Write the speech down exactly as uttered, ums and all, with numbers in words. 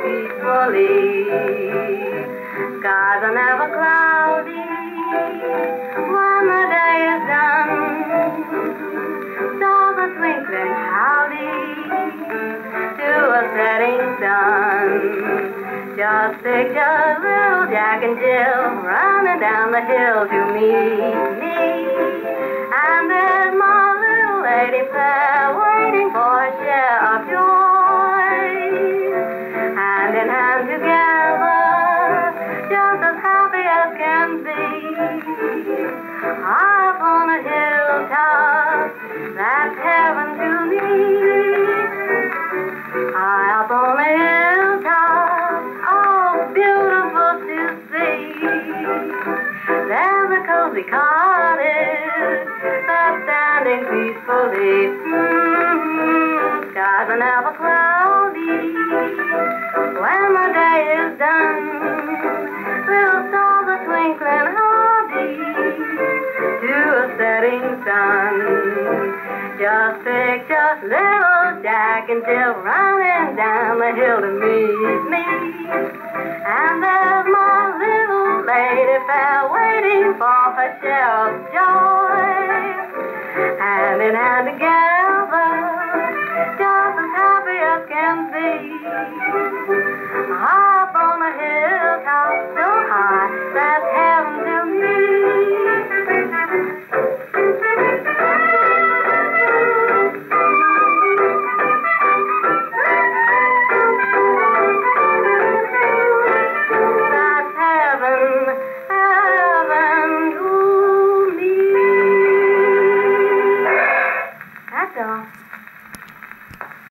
peacefully. Skies are never cloudy when the day is done. Stars are twinkling howdy to a setting sun. Just picture little Jack and Jill running down the hill to meet me. And there's my little lady fair waiting for a share of joy. Hand in hand together, just as happy as can be. Up on a hilltop, that's heaven to me. High up on a hilltop, oh, beautiful to see. There's a cozy cottage that's standing peacefully. Mm-hmm. Skies are never cloudy when the day is done. Little stars are twinkling hardy to a setting sun. Just picture little Jack and Jill running down the hill to meet me. And there's my little lady fair waiting for her share of joy. Hand in hand together.